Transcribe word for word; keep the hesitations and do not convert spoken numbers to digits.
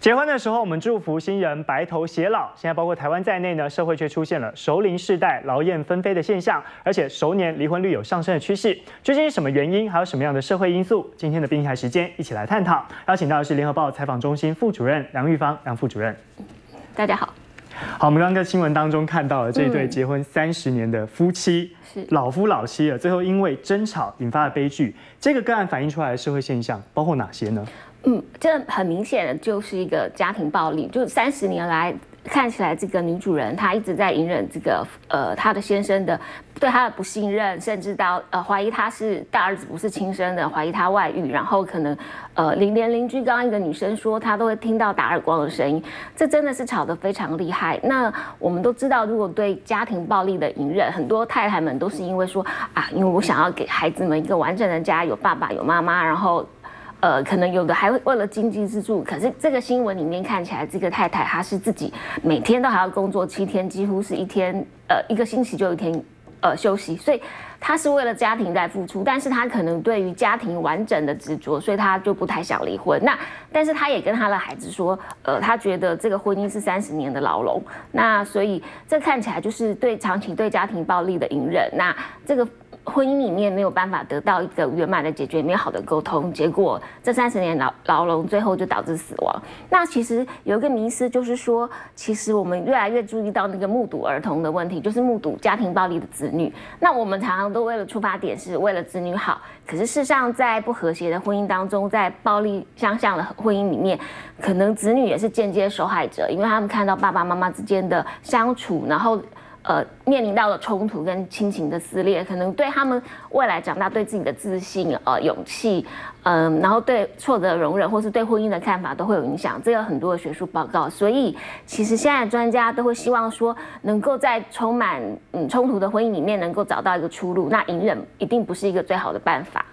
结婚的时候，我们祝福新人白头偕老。现在包括台湾在内呢，社会却出现了熟龄世代劳燕分飞的现象，而且熟年离婚率有上升的趋势。究竟是什么原因，还有什么样的社会因素？今天的冰台时间一起来探讨。邀请到的是联合报采访中心副主任梁玉芳，梁副主任。 大家好。 好，我们刚刚在新闻当中看到了这对结婚三十年的夫妻， 嗯、 老夫老妻了，最后因为争吵引发了悲剧。这个个案反映出来的社会现象包括哪些呢？ 嗯，这很明显的就是一个家庭暴力，就三十年来看起来，这个女主人她一直在隐忍这个呃她的先生的对她的不信任，甚至到呃怀疑他是大儿子不是亲生的，怀疑他外遇，然后可能呃邻连邻居刚刚一个女生说她都会听到打耳光的声音，这真的是吵得非常厉害。那我们都知道，如果对家庭暴力的隐忍，很多太太们都是因为说啊，因为我想要给孩子们一个完整的家，有爸爸有妈妈，然后。呃，可能有的还会为了经济支柱，可是这个新闻里面看起来，这个太太她是自己每天都还要工作七天，几乎是一天呃一个星期就一天呃休息，所以她是为了家庭在付出，但是她可能对于家庭完整的执着，所以她就不太想离婚。那但是她也跟她的孩子说，呃，她觉得这个婚姻是三十年的牢笼，那所以这看起来就是对长期对家庭暴力的隐忍，那这个。婚姻里面没有办法得到一个圆满的解决，没有好的沟通，结果这三十年牢牢笼最后就导致死亡。那其实有一个迷思，就是说，其实我们越来越注意到那个目睹儿童的问题，就是目睹家庭暴力的子女。那我们常常都为了出发点是为了子女好，可是事实上在不和谐的婚姻当中，在暴力相向的婚姻里面，可能子女也是间接受害者，因为他们看到爸爸妈妈之间的相处，然后。呃，面临到了冲突跟亲情的撕裂，可能对他们未来长大对自己的自信、呃勇气，嗯、呃，然后对挫折容忍，或是对婚姻的看法都会有影响。这有很多的学术报告，所以其实现在专家都会希望说，能够在充满嗯冲突的婚姻里面能够找到一个出路。那隐忍一定不是一个最好的办法。